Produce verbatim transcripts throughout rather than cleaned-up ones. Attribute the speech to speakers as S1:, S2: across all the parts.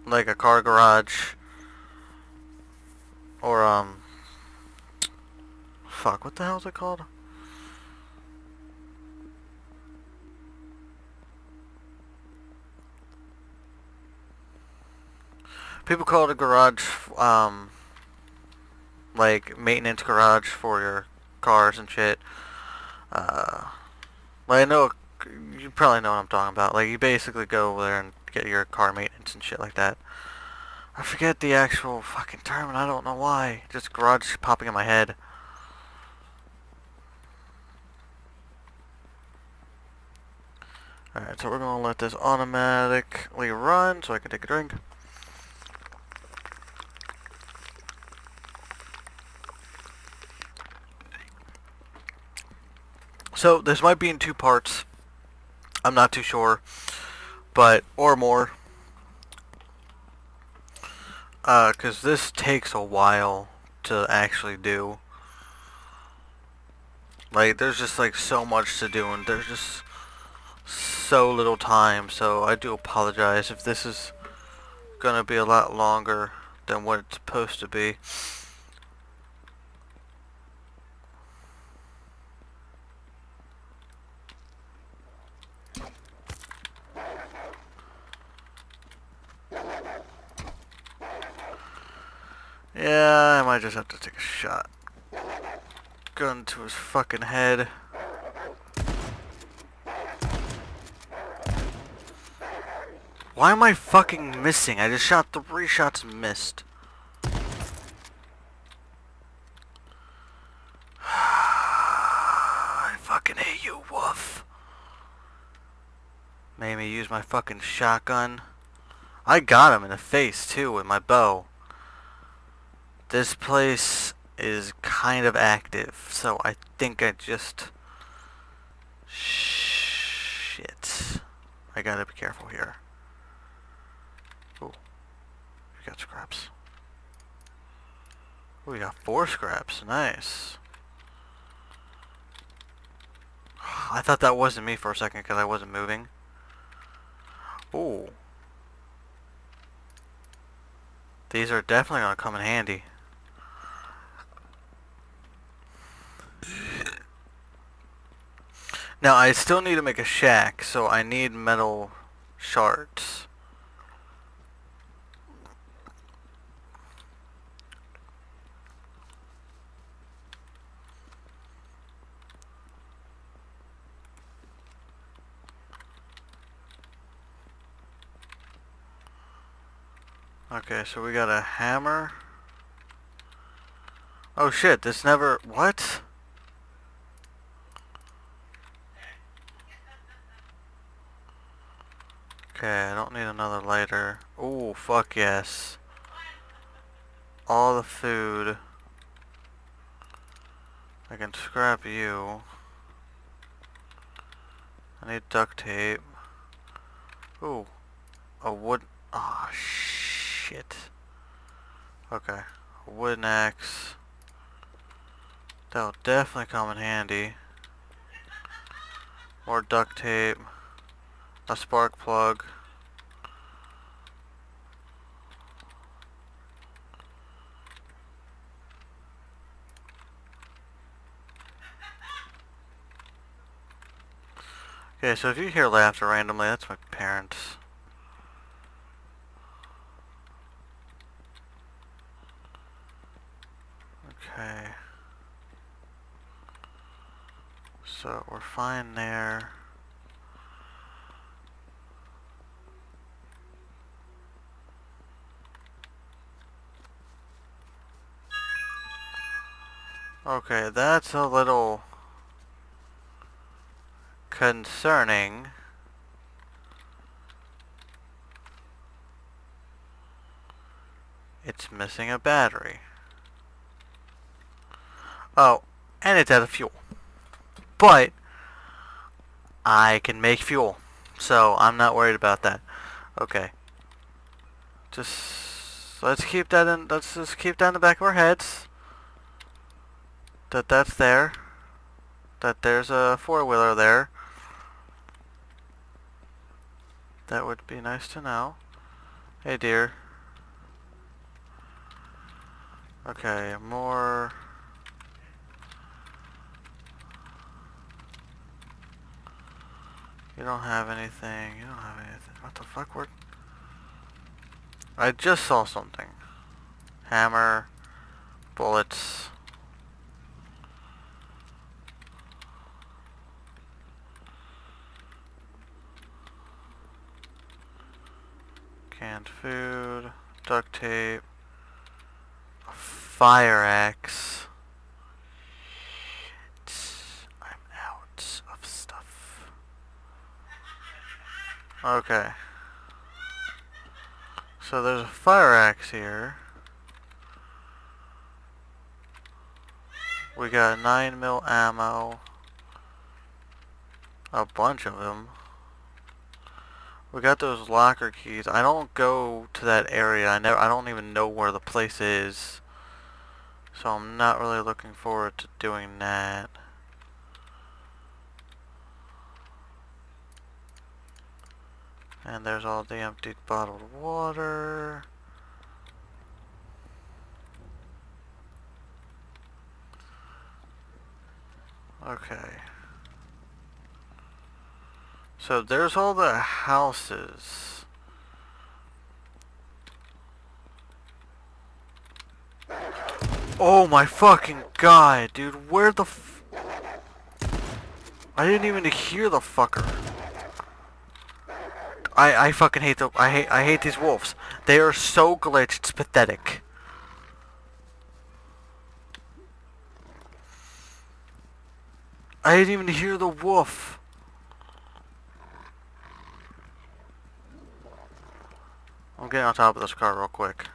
S1: like a car garage, or um, fuck, what the hell is it called? People call it a garage, um, like maintenance garage for your cars and shit. Uh, like I know, you probably know what I'm talking about. Like you basically go over there and get your car maintenance and shit like that. I forget the actual fucking term and I don't know why. Just garage popping in my head. Alright, so we're gonna let this automatically run so I can take a drink. So this might be in two parts. I'm not too sure, but or more. Uh, cause this takes a while to actually do. Like, there's just like so much to do, and there's just so little time. So I do apologize if this is gonna be a lot longer than what it's supposed to be. Yeah, I might just have to take a shot. Gun to his fucking head. Why am I fucking missing? I just shot three shots and missed. I fucking hate you, Wolf. Made me use my fucking shotgun. I got him in the face too with my bow. This place is kind of active, so I think I just... Shit. I gotta be careful here. Ooh. We got scraps. Ooh, we got four scraps. Nice. I thought that wasn't me for a second because I wasn't moving. Ooh. These are definitely gonna come in handy. Now I still need to make a shack, so I need metal shards. Okay, so we got a hammer. Oh shit, this never... What? Okay, I don't need another lighter. Ooh, fuck yes. All the food. I can scrap you. I need duct tape. Ooh, a wood... Oh shit. Okay, a wooden axe. That'll definitely come in handy. More duct tape. A spark plug. Okay, so if you hear laughter randomly, that's my parents. Okay. So we're fine there. Okay, that's a little concerning. It's missing a battery. Oh, and it's out of fuel. But I can make fuel, so I'm not worried about that. Okay. Just let's keep that in. Let's just keep that in the back of our heads. That that's there. That there's a four-wheeler there. That would be nice to know. Hey, dear. Okay, more. You don't have anything. You don't have anything. What the fuck? Where? I just saw something. Hammer. Bullets. Canned food. Duct tape. A fire axe. I'm out of stuff. Okay. So there's a fire axe here. We got nine mil ammo. A bunch of them. We got those locker keys. I don't go to that area. I never. I don't even know where the place is. So I'm not really looking forward to doing that. And there's all the emptied bottled water. Okay. So there's all the houses. Oh my fucking god, dude. Where the f... I didn't even hear the fucker. I, I fucking hate the... I hate, I hate these wolves. They are so glitched, it's pathetic. I didn't even hear the wolf. I'm getting on top of this car real quick.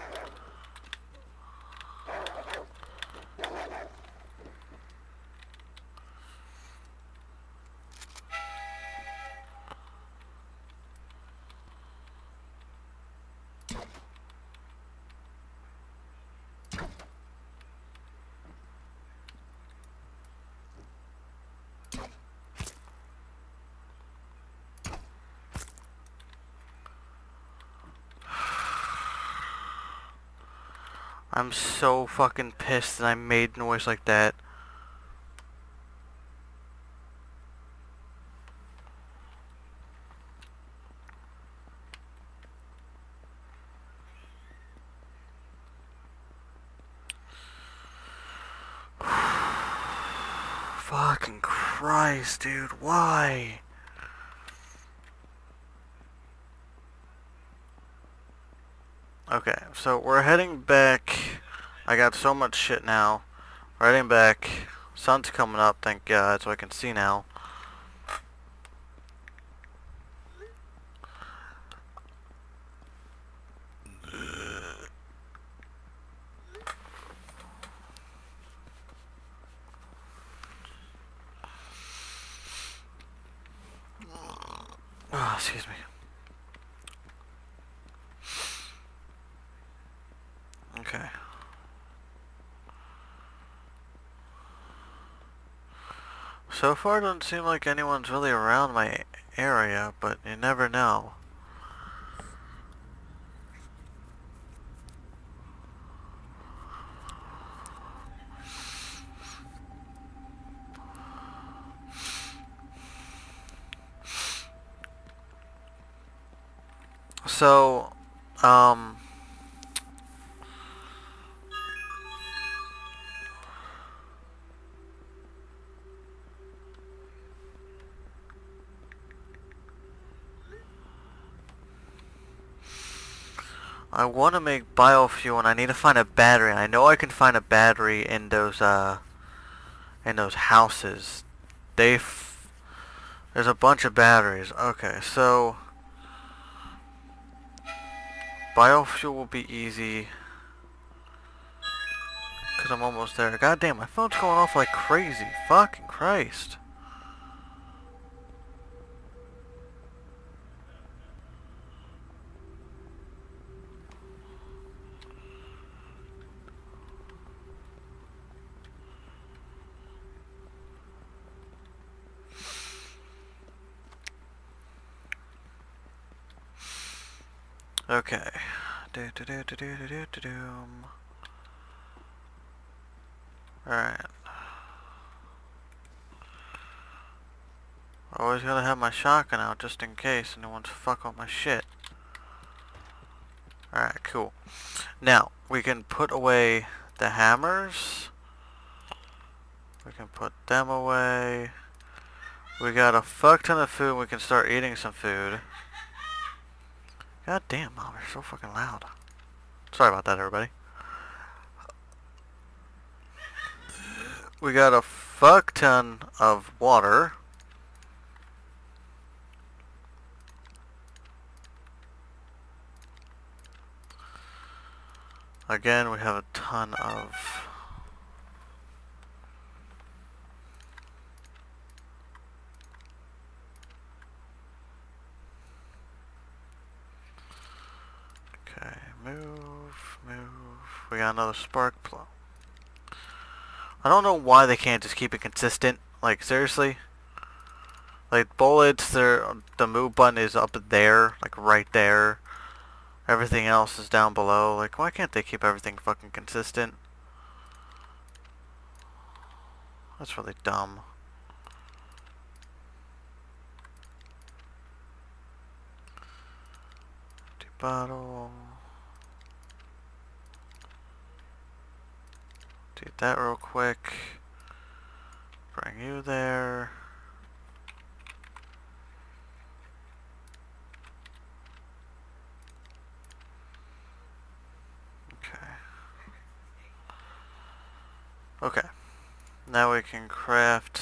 S1: I'm so fucking pissed that I made noise like that. Fucking Christ, dude, why? Okay, so we're heading back. I got so much shit now. We're heading back. Sun's coming up, thank God, so I can see now. Oh, excuse me. Okay. So far, it doesn't seem like anyone's really around my area, but you never know. So, um... I want to make biofuel, and I need to find a battery. And I know I can find a battery in those uh in those houses. They f there's a bunch of batteries. Okay, so biofuel will be easy because I'm almost there. God damn, my phone's going off like crazy. Fucking Christ. Okay. Do do do do do do do do do. Alright. Always gotta have my shotgun out just in case anyone's fuck up my shit. Alright, cool. Now, we can put away the hammers. We can put them away. We got a fuck ton of food. We can start eating some food. God damn, Mom, you're so fucking loud. Sorry about that, everybody. We got a fuck ton of water. Again, we have a ton of... Okay, move, move. We got another spark plug. I don't know why they can't just keep it consistent. Like, seriously? Like, bullets, they're, the move button is up there, like right there. Everything else is down below. Like, why can't they keep everything fucking consistent? That's really dumb. Empty bottle. Do that real quick. Bring you there. Okay, now we can craft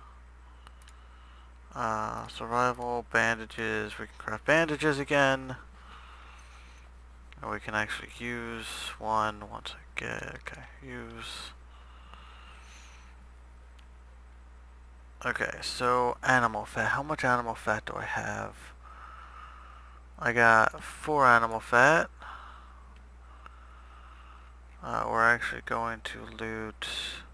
S1: uh, survival bandages. We can craft bandages again, and we can actually use one once I get. Okay, use. Okay, so animal fat. How much animal fat do I have? I got four animal fat. Uh, we're actually going to loot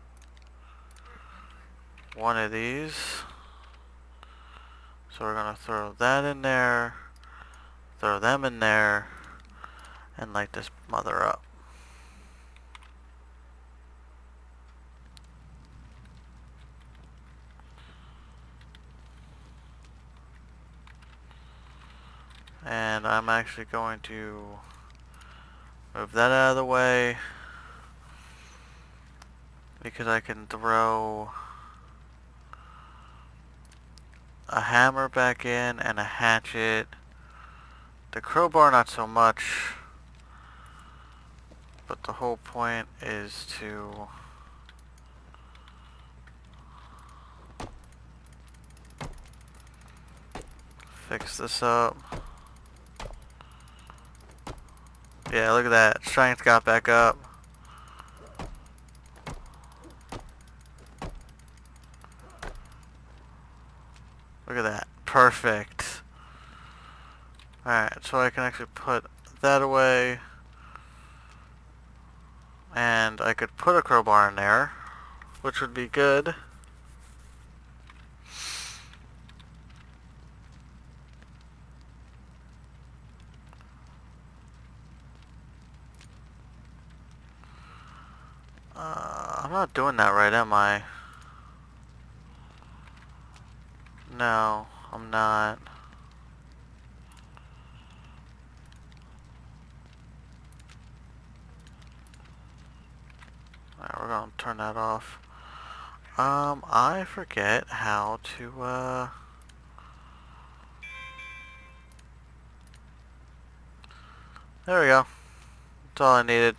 S1: one of these. So we're going to throw that in there, throw them in there, and light this mother up. And I'm actually going to move that out of the way, because I can throw a hammer back in and a hatchet. The crowbar not so much, but the whole point is to fix this up. Yeah, look at that. Strength got back up. Look at that. Perfect. Alright, so I can actually put that away. And I could put a crowbar in there, which would be good. Uh, I'm not doing that right, am I? No, I'm not. Alright, we're gonna turn that off. Um, I forget how to, uh... There we go. That's all I needed.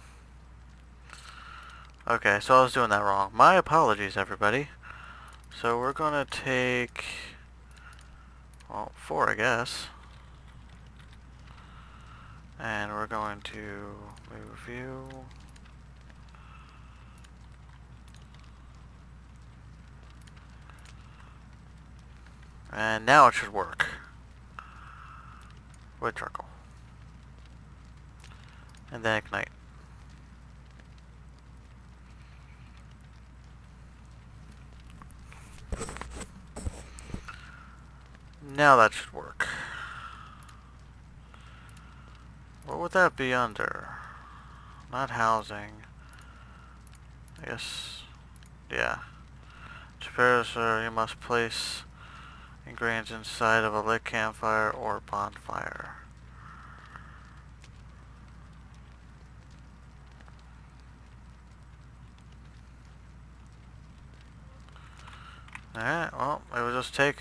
S1: Okay, so I was doing that wrong. My apologies, everybody. So we're gonna take... Well, four, I guess. And we're going to move you. And now it should work. With charcoal. And then ignite. Now that should work. would that be under? Not housing. I guess, yeah. To prepare this, uh, you must place ingredients inside of a lit campfire or bonfire. Alright, well, it will just take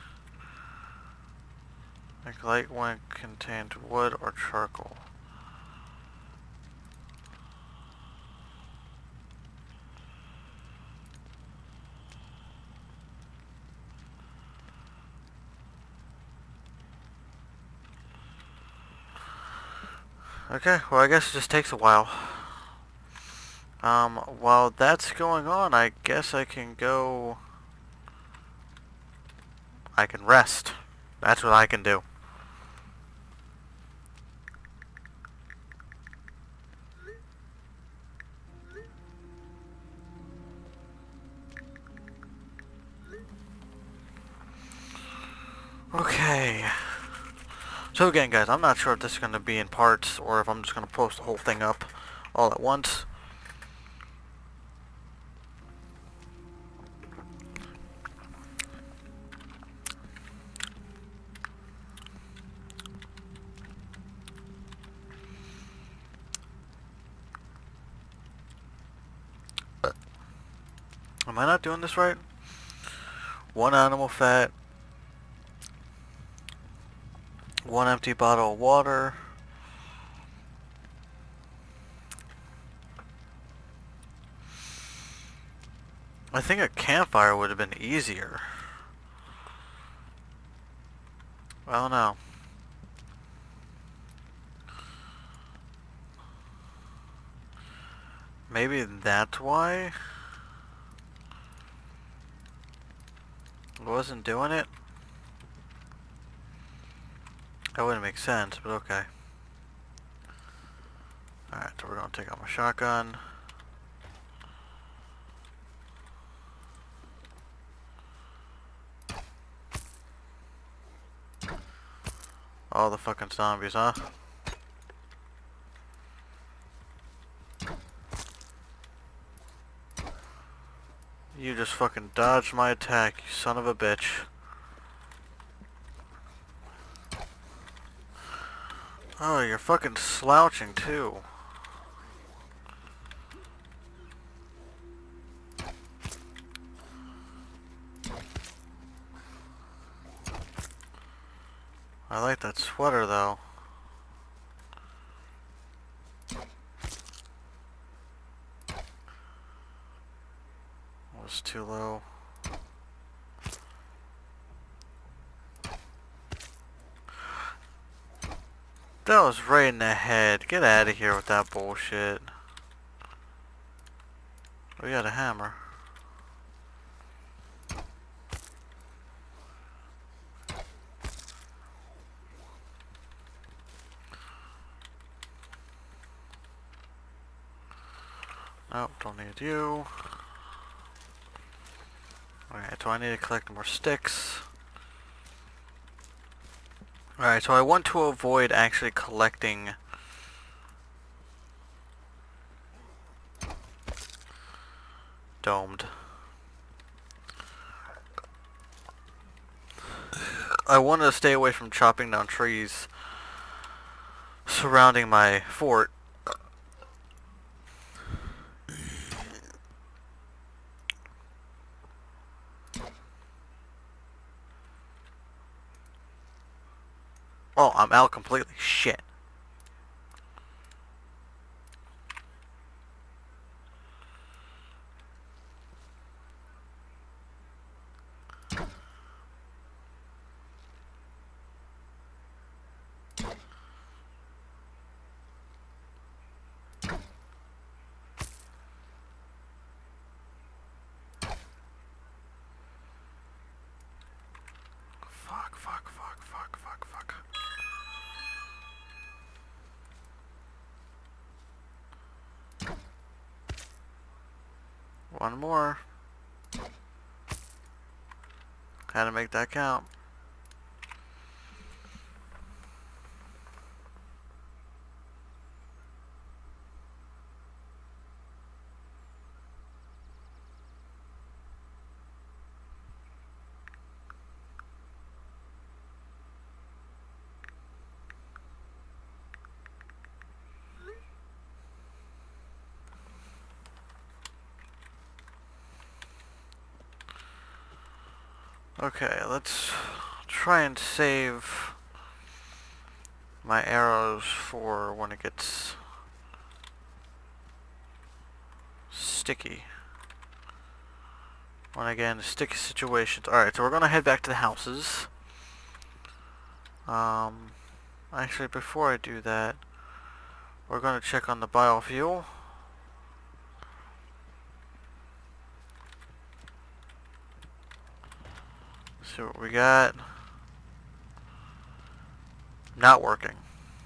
S1: like light when it contained wood or charcoal. Okay, well I guess it just takes a while. Um, while that's going on, I guess I can go... I can rest. That's what I can do. Okay. So again, guys, I'm not sure if this is going to be in parts or if I'm just going to post the whole thing up all at once. Am I not doing this right? One animal fat. One empty bottle of water. I think a campfire would have been easier. I don't know. Maybe that's why I wasn't doing it. That wouldn't make sense, but okay. Alright, so we're gonna take out my shotgun. All the fucking zombies, huh? You just fucking dodged my attack, you son of a bitch. Oh, you're fucking slouching too. I like that sweater though. Was too low. That was right in the head. Get out of here with that bullshit. We got a hammer. Nope, don't need you. Alright, so I need to collect more sticks. Alright, so I want to avoid actually collecting domed. I want to stay away from chopping down trees surrounding my fort. Oh, I'm out completely. Shit. Fuck, fuck, fuck, fuck, fuck, fuck. One more. Had to make that count. Okay, let's try and save my arrows for when it gets sticky. When I get into sticky situations. Alright, so we're gonna head back to the houses. Um, actually, before I do that, we're gonna check on the biofuel. See what we got. Not working.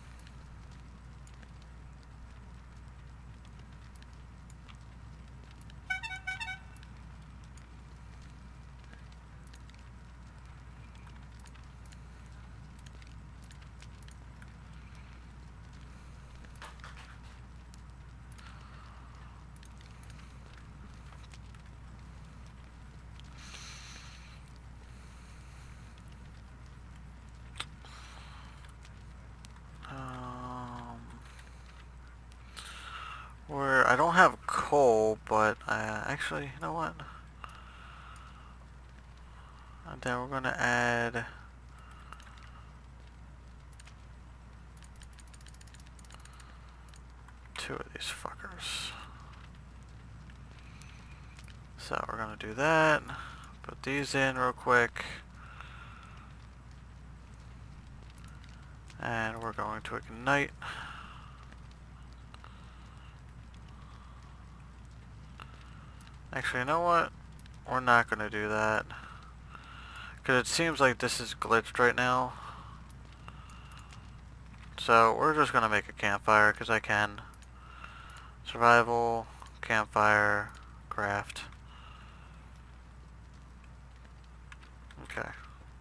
S1: Um, where I don't have coal, but uh, actually, you know what? And then we're gonna add two of these fuckers. So we're gonna do that. Put these in real quick. And we're going to ignite. Actually, you know what? We're not gonna do that. Because it seems like this is glitched right now. So we're just gonna make a campfire because I can. Survival, campfire, craft. Okay.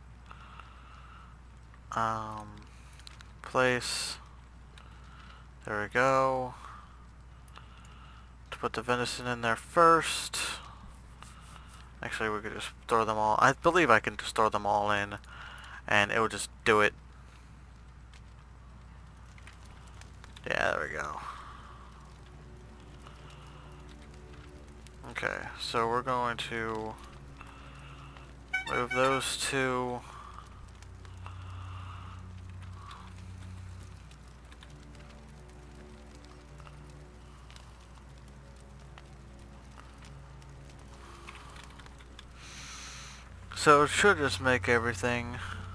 S1: Um, place. There we go. To put the venison in there first. Actually, we could just throw them all. I believe I can just throw them all in, and it will just do it. Yeah, there we go. Okay, so we're going to move those two. So it should just make everything.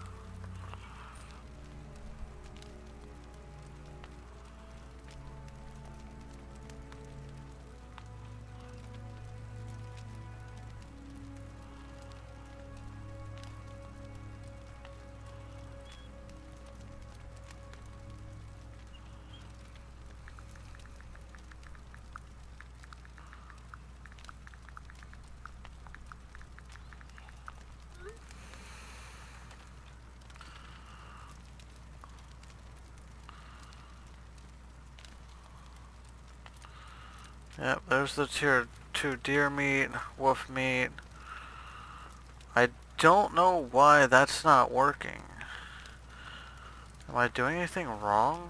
S1: Yep, there's the tier two deer meat, wolf meat. I don't know why that's not working. Am I doing anything wrong?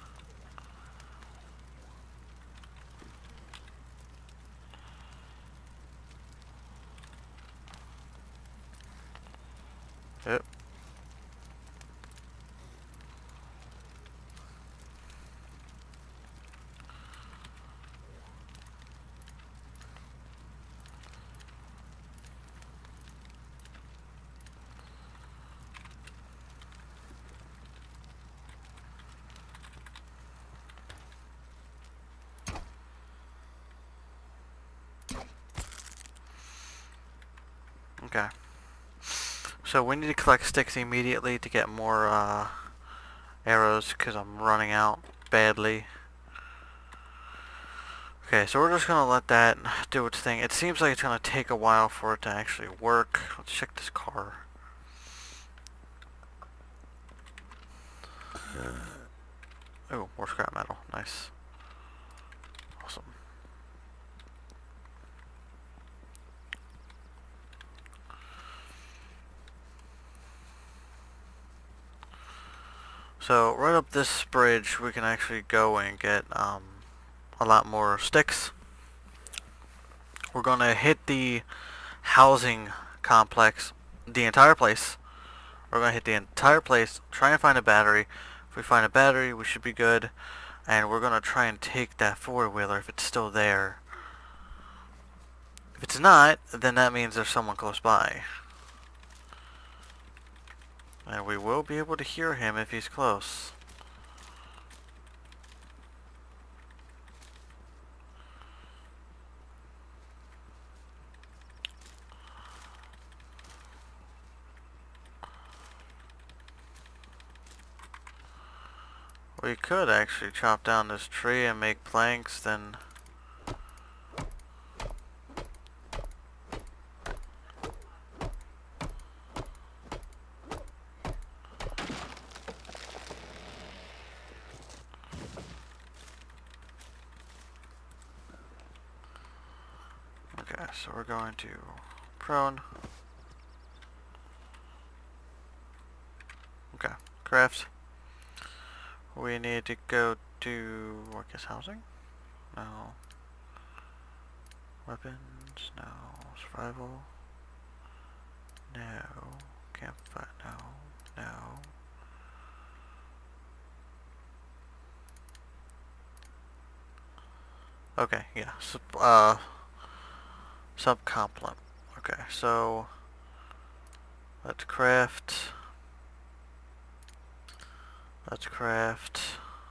S1: Yep. Okay. So we need to collect sticks immediately to get more uh, arrows because I'm running out badly. Okay, so we're just going to let that do its thing. It seems like it's going to take a while for it to actually work. Let's check this car. Oh, more scrap metal. Nice. Awesome. So right up this bridge we can actually go and get um, a lot more sticks. We're gonna hit the housing complex the entire place. We're gonna hit the entire place, try and find a battery. If we find a battery, we should be good. And we're gonna try and take that four-wheeler if it's still there. If it's not, then that means there's someone close by. And we will be able to hear him if he's close. We could actually chop down this tree and make planks, then... Okay, so we're going to prone. Okay, craft. We need to go to, I guess, housing? No. Weapons? No. Survival? No. Campfire? No. No. Okay, yeah. Sub, uh, subcomplement. Okay, so let's craft. Let's craft.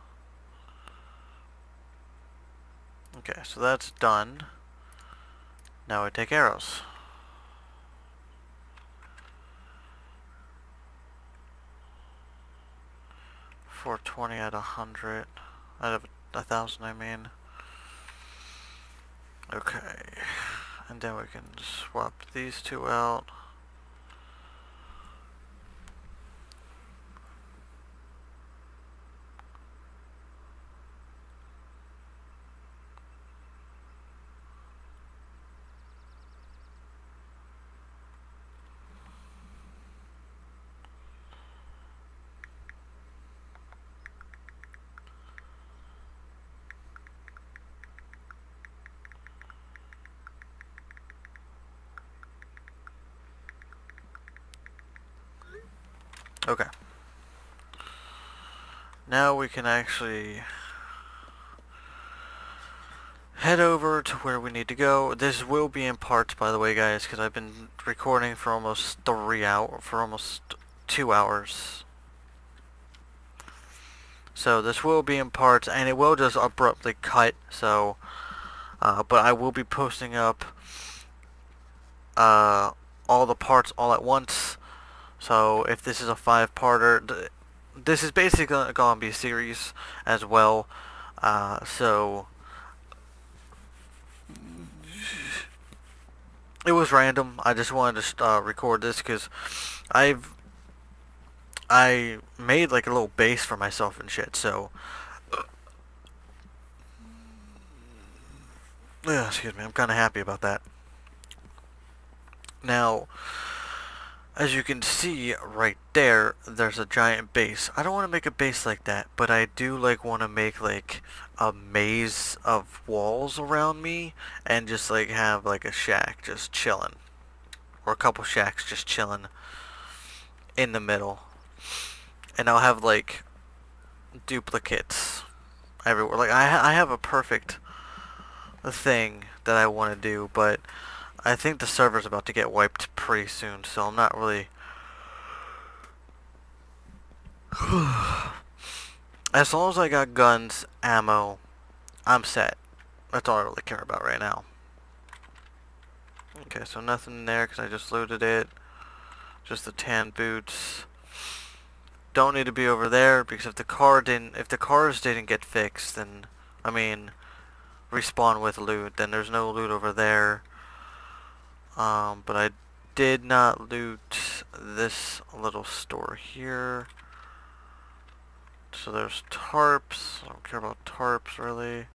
S1: Okay, so that's done. Now we take arrows. four twenty out of one hundred. Out of a thousand, I mean. Okay. And then we can swap these two out. Okay. Now we can actually head over to where we need to go. This will be in parts, by the way, guys, because I've been recording for almost three hours, for almost two hours. So this will be in parts, and it will just abruptly cut. So, uh, but I will be posting up uh, all the parts all at once. So if this is a five-parter, this is basically going to be a series as well. Uh, so it was random. I just wanted to uh, record this because I've I made like a little base for myself and shit. So uh, excuse me, I'm kind of happy about that. Now, as you can see right there, there's a giant base. I don't want to make a base like that, but I do like want to make like a maze of walls around me and just like have like a shack just chilling, or a couple shacks just chilling in the middle. And I'll have like duplicates everywhere. Like I ha I have a perfect thing that I want to do, but I think the server's about to get wiped pretty soon, so I'm not really... As long as I got guns, ammo, I'm set. That's all I really care about right now. Okay, so nothing in there because I just looted it. Just the tan boots. Don't need to be over there because if the car didn't, if the cars didn't get fixed, then, I mean, respawn with loot, then there's no loot over there. Um, but I did not loot this little store here. So there's tarps. I don't care about tarps really.